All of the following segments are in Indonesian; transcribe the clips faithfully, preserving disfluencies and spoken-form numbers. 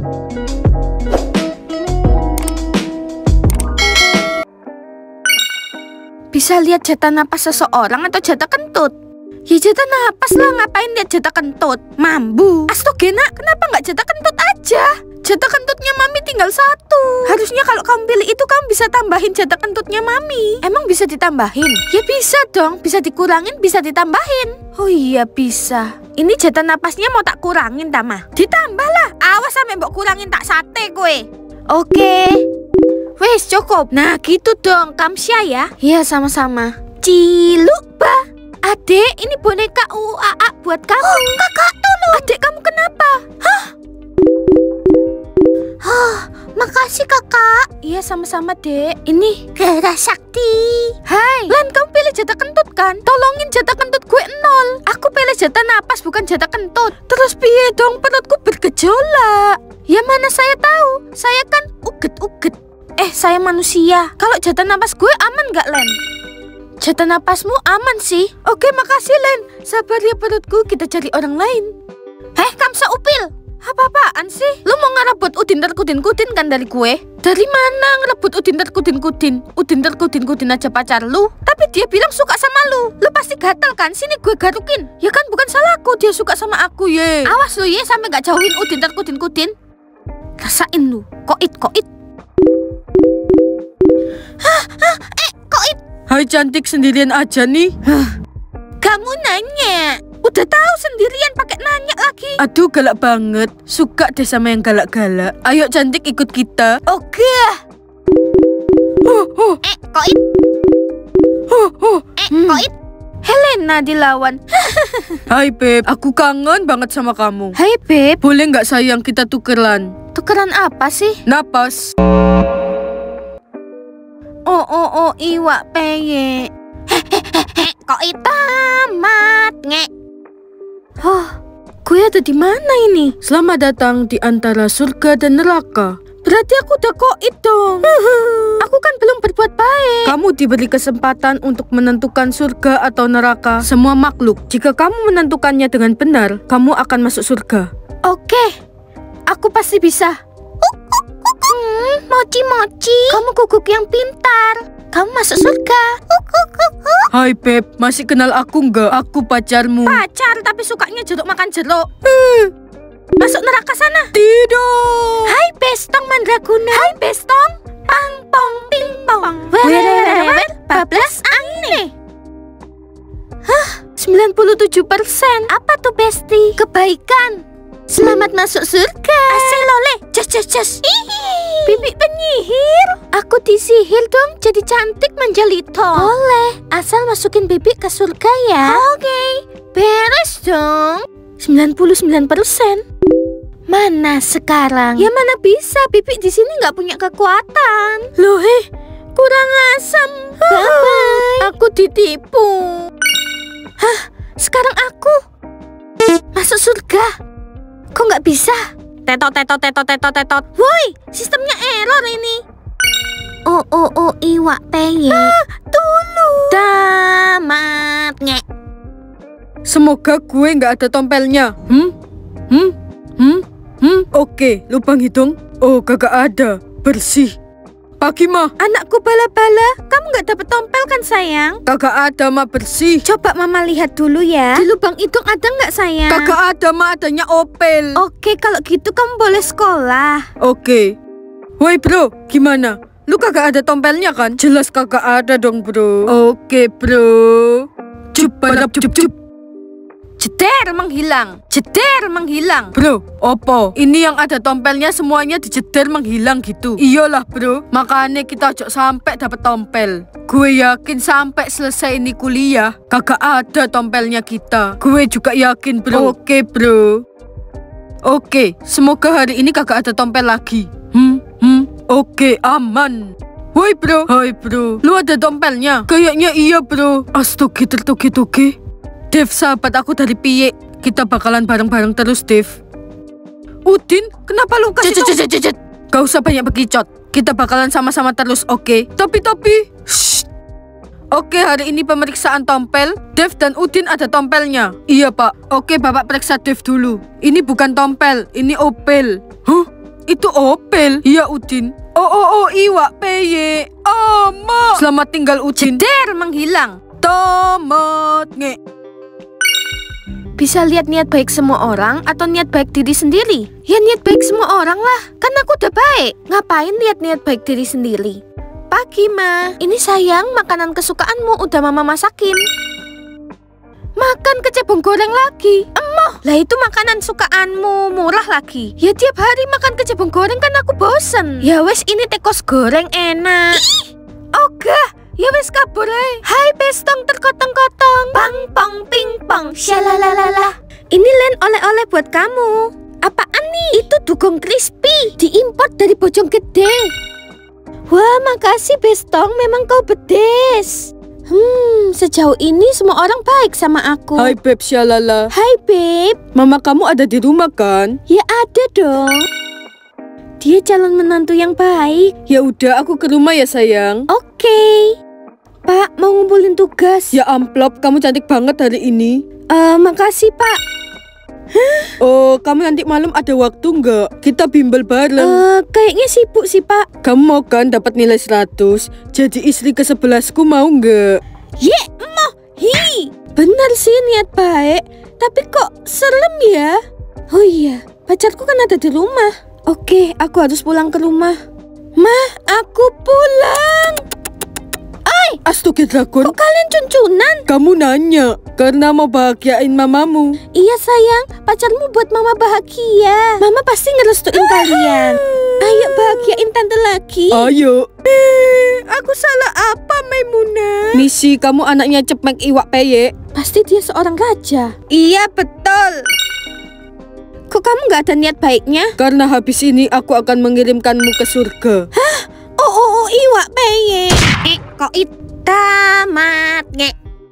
Bisa lihat jatah napas seseorang atau jatah kentut? Ya jatah napas lah, ngapain lihat jatah kentut? Mambu. Astagena, kenapa nggak jatah kentut aja? Jatah kentutnya Mami tinggal satu. Harusnya kalau kamu pilih itu kamu bisa tambahin jatah kentutnya Mami. Emang bisa ditambahin? Ya bisa dong, bisa dikurangin, bisa ditambahin. Oh iya bisa. Ini jatah napasnya mau tak kurangin Tama? Ditambah lah, awas sampai mbok kurangin tak sate gue. Oke. Wes cukup. Nah gitu dong Kamsya ya. Iya sama-sama. Ciluba. Adek, ini boneka U A A buat kamu. Oh, kakak tolong. Adek kamu kenapa? Hah? Hah, makasih kakak. Iya sama-sama dek. Ini Gara Sakti. Hai Lan, kamu pilih jatah kentut kan? Tolongin jatah kentut gue nol. Aku pilih jatah napas bukan jatah kentut. Terus piye dong, perutku bergejolak. Ya mana saya tahu, saya kan uget-uget. Eh, saya manusia. Kalau jatah napas gue aman gak, Len? Jatah napasmu aman sih. Oke, makasih, Len. Sabar ya perutku, kita cari orang lain. Heh, Kamsa Upil. Apa-apaan sih? Lu mau ngerebut Udin terkudin-kudin kan dari gue? Dari mana ngerebut Udin terkudin-kudin? Udin terkudin-kudin aja pacar lu. Tapi dia bilang suka sama lu. Lu pasti gatel kan? Sini gue garukin. Ya kan bukan salahku dia suka sama aku, ye. Awas lu, ye, sampai gak jauhin Udin terkudin-kudin. Rasain lu, koit-koit. Hah, hah, eh, koit. Hai cantik, sendirian aja nih. Hah. Kamu nanya. Udah tahu sendirian pakai nanya lagi. Aduh galak banget. Suka deh sama yang galak-galak. Ayo cantik ikut kita. Oke. Oh, oh. Eh, koit. Oh, oh. Eh, hmm. koit. Helena dilawan. Hai Beb, aku kangen banget sama kamu. Hai Beb. Boleh nggak sayang kita tukeran? Tukeran apa sih? Napas. Oh oh oh iwak peye. Hehehe, kok tamat ngek. Oh, gue ada di mana ini? Selamat datang di antara surga dan neraka. Berarti aku udah koit dong. Aku kan belum berbuat baik. Kamu diberi kesempatan untuk menentukan surga atau neraka semua makhluk. Jika kamu menentukannya dengan benar, kamu akan masuk surga. Oke, aku pasti bisa. Hmm, mochi-mochi. Kamu guguk yang pintar. Kamu masuk surga. Hai Beb, masih kenal aku nggak? Aku pacarmu. Pacar tapi sukanya jeruk makan jeruk. Masuk neraka sana. Tidak. Hai Bestong Mandraguna. Hai Bestong. Pang pong ping pong. Werewer bablas aneh. Hah, sembilan puluh tujuh persen. Apa tuh Besti? Kebaikan. Selamat masuk surga. Asik lole. Jas jas jas. Bibi penyihir. Aku disihir dong jadi cantik menjelito. Boleh. Asal masukin Bibi ke surga ya. Oke. Okay. Beres dong. sembilan puluh sembilan persen. Mana sekarang? Ya mana bisa, Bibi di sini nggak punya kekuatan. Loh, eh, kurang asam. Bye-bye. Aku ditipu. Hah, sekarang aku masuk surga. Kok nggak bisa? Tetot, tetot, tetot, tetot, tetot. Woi, sistemnya error ini. Oh, oh, oh, iwak peye. Ah, dulu. Tamat, ngek. Semoga gue nggak ada tompelnya. Hmm? Hmm? Hmm? Hmm? Oke, lubang hidung. Oh, kagak ada. Bersih. Pagi mah. Anakku bala-bala, kamu nggak dapet tompel kan sayang? Kagak ada mah, bersih. Coba mama lihat dulu ya. Di lubang hidung ada nggak sayang? Kagak ada mah, adanya opel. Oke, kalau gitu kamu boleh sekolah. Oke. Woi bro, gimana? Lu kagak ada tompelnya kan? Jelas kagak ada dong bro. Oke bro. Cup padap cup cup. Jeder menghilang, jeder menghilang. Bro, opo? Ini yang ada tompelnya semuanya dijeder menghilang gitu. Iyalah bro, makanya kita ojo sampai dapat tompel. Gue yakin sampai selesai ini kuliah kagak ada tompelnya kita. Gue juga yakin bro. Oke bro. Oke, semoga hari ini kagak ada tompel lagi. Hmm, hmm, oke aman. Woi bro, hai bro, lu ada tompelnya? Kayaknya iya bro. Astaga, tertoge-toge. Dev, sahabat aku dari Piye. Kita bakalan bareng-bareng terus, Dev. Udin, kenapa lu kasih tau? Gak usah banyak bekicot. Kita bakalan sama-sama terus, oke? Okay? Tapi-tapi. Oke, hari ini pemeriksaan tompel. Dev dan Udin ada tompelnya. Iya, Pak. Oke, Bapak periksa Dev dulu. Ini bukan tompel, ini opel. Huh? itu Opel. Iya, Udin. Oh, oh, oh, iwak peye. Ama. Selamat tinggal, Udin. Jeder menghilang. Tamat nge. Bisa lihat niat baik semua orang atau niat baik diri sendiri? Ya niat baik semua orang lah. Kan aku udah baik. Ngapain lihat niat baik diri sendiri? Pagi, Ma. Ini sayang, makanan kesukaanmu udah Mama masakin. Makan kecebong goreng lagi. Emoh, lah itu makanan sukaanmu, murah lagi. Ya tiap hari makan kecebong goreng kan aku bosen. Ya wes ini tekos goreng enak. Ih, ogah. Ya wes kabur ae. Hai bestong terkotong-kotong. Pang pong ping pong. Syalalalala. Ini Len oleh-oleh buat kamu. Apaan nih? Itu dugong crispy. Diimport dari Bojonggede. Wah, makasih bestong. Memang kau bedes. Hmm, sejauh ini semua orang baik sama aku. Hai Beb Syalala. Hai Beb. Mama kamu ada di rumah kan? Ya ada dong. Dia calon menantu yang baik. Ya udah, aku ke rumah ya sayang. Oke. Pak, mau ngumpulin tugas. Ya amplop, kamu cantik banget hari ini. Eh, uh, makasih Pak. Oh, kamu nanti malam ada waktu nggak? Kita bimbel bareng. Uh, kayaknya sibuk sih Pak. Kamu mau kan dapat nilai seratus? Jadi istri ke sebelasku mau nggak? Ye, emoh, hi. Bener sih niat baik, tapi kok serem ya? Oh iya, pacarku kan ada di rumah. Oke, aku harus pulang ke rumah. Mah, aku pulang. Oi, Astaga Dragon. Kok kalian cuncunan? Kamu nanya karena mau bahagiain mamamu. Iya sayang, pacarmu buat mama bahagia. Mama pasti ngerestuin kalian. Ayo bahagiain tante lagi. Ayo. Eh, aku salah apa Maimunah? Misi, kamu anaknya Cepmek Iwak Peye. Pasti dia seorang raja. Iya betul. Kok kamu gak ada niat baiknya? Karena habis ini aku akan mengirimkanmu ke surga. Hah? Oh, oh, oh, Iwak Peye. Eh, kok itu tamat nge.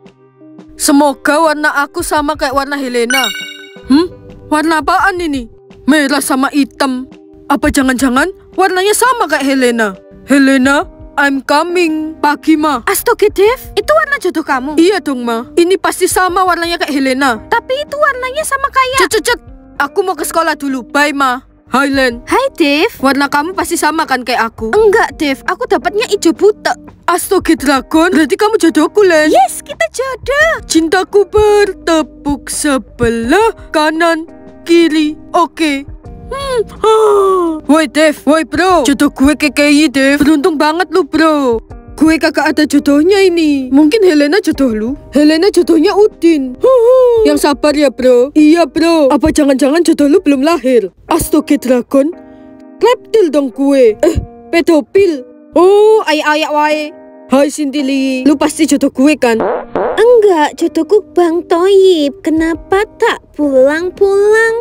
Semoga warna aku sama kayak warna Helena. Hmm? Warna apaan ini? Merah sama hitam. Apa jangan-jangan warnanya sama kayak Helena? Helena, I'm coming. Pagi, Ma. Astaga, Dev. Itu warna jodoh kamu? Iya dong, Ma. Ini pasti sama warnanya kayak Helena. Tapi itu warnanya sama kayak... Cet, cet, cet. Aku mau ke sekolah dulu. Bye, Ma. Hai, Len. Hai, Dev. Warna kamu pasti sama kan kayak aku? Enggak, Dev. Aku dapatnya hijau buta. Astaga, Dragon. Berarti kamu jodohku, Len. Yes, kita jodoh. Cintaku bertepuk sebelah kanan, kiri. Oke. Hmm. Woi, Dev. Woi, bro. Jodoh gue K K I, Dev. Beruntung banget lu, bro. Gue kagak ada jodohnya ini. Mungkin Helena jodoh lu. Helena jodohnya Udin. Huhu. Yang sabar ya, bro. Iya, bro. Apa jangan-jangan jodoh lu belum lahir? Astaga, Dragon. Reptil dong gue. Eh, pedofil. Oh, ayak-ayak wae. Hai Sintili, lu pasti jodoh gue kan? Enggak, jodohku Bang Toyib. Kenapa tak pulang-pulang?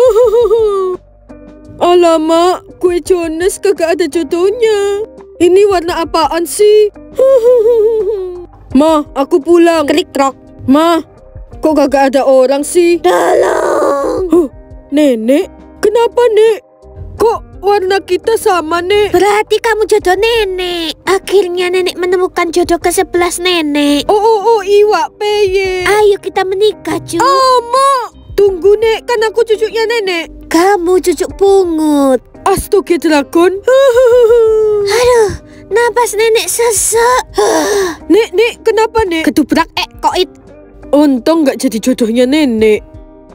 Alamak, gue Jonas kagak ada jodohnya. Ini warna apaan sih? Ma, aku pulang. Klik trok. Ma, kok kagak ada orang sih? Tolong. Huh, Nenek, kenapa, Nek? Kok warna kita sama, Nek? Berarti kamu jodoh nenek. Akhirnya nenek menemukan jodoh ke sebelas nenek. Oh, oh, oh, Iwak Peye. Ayo kita menikah, cu. Oh, Ma. Tunggu, Nek, kan aku cucunya nenek. Kamu cucu pungut. Astaga, Dragon. Aduh, napas nenek sesek. Nek, Nek, kenapa, Nek? Ketubrak eh koit. Untung nggak jadi jodohnya nenek.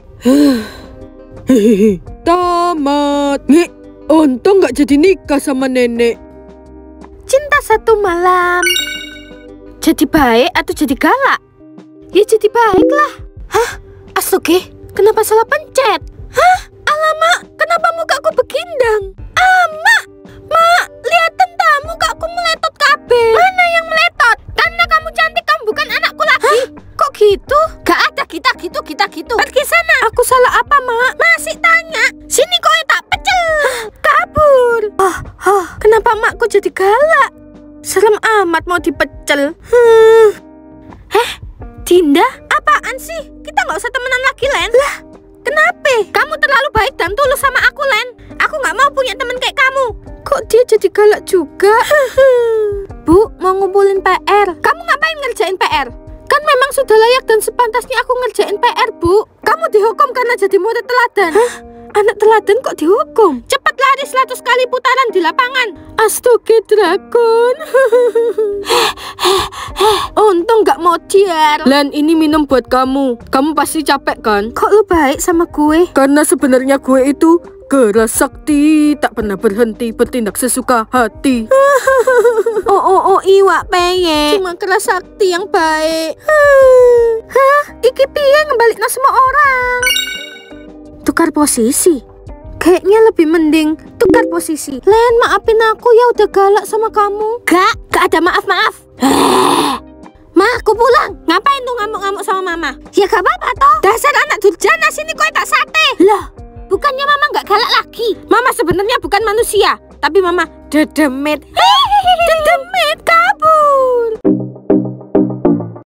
Hehehe. Tamat. Nek, untung nggak jadi nikah sama nenek. Cinta satu malam. Jadi baik atau jadi galak? Ya jadi baik lah. Hah? Astaga, kenapa salah pencet? Hah? Alamak, kenapa mukaku begindang? Amak, Mak, lihat tentang mukaku meletot kabeh. Mana yang meletot? Karena kamu cantik, kamu bukan anakku lagi. Hah? Kok gitu? Gak ada kita gitu, kita gitu. Pergi sana. Aku salah apa, Mak? Masih tanya. Sini kau tak pecel. Kabur. Oh, oh, kenapa makku jadi galak? Serem amat mau dipecel. Hmm. Heh, Dinda, apaan sih? Kita nggak usah temenan lagi, Len. Lah, kenapa? Kamu terlalu baik dan tulus sama aku, Len. Aku nggak mau punya teman kayak kamu. Kok dia jadi galak juga? Bu, mau ngumpulin P R. Kamu ngapain ngerjain P R? Kan memang sudah layak dan sepantasnya aku ngerjain P R, Bu. Kamu dihukum karena jadi murid teladan. Hah? Anak teladan kok dihukum? Cepat lari seratus putaran di lapangan. Astaga, Dragon. Untung gak modar. Len, ini minum buat kamu. Kamu pasti capek kan? Kok lu baik sama gue? Karena sebenarnya gue itu keras sakti, tak pernah berhenti bertindak sesuka hati. Oh oh oh iwak peye. Cuma keras sakti yang baik. Hah? Iki piye ngebalikna semua orang? Tukar posisi. Kayaknya lebih mending tukar posisi. Len, maafin aku ya udah galak sama kamu. Gak, gak ada maaf-maaf. Ma, aku pulang. Ngapain tuh ngamuk-ngamuk sama mama? Ya gak apa-apa toh. Dasar anak durjana, sini kau tak sate. Loh, bukannya mama gak galak lagi? Mama sebenarnya bukan manusia, tapi mama dedemit. Dedemit?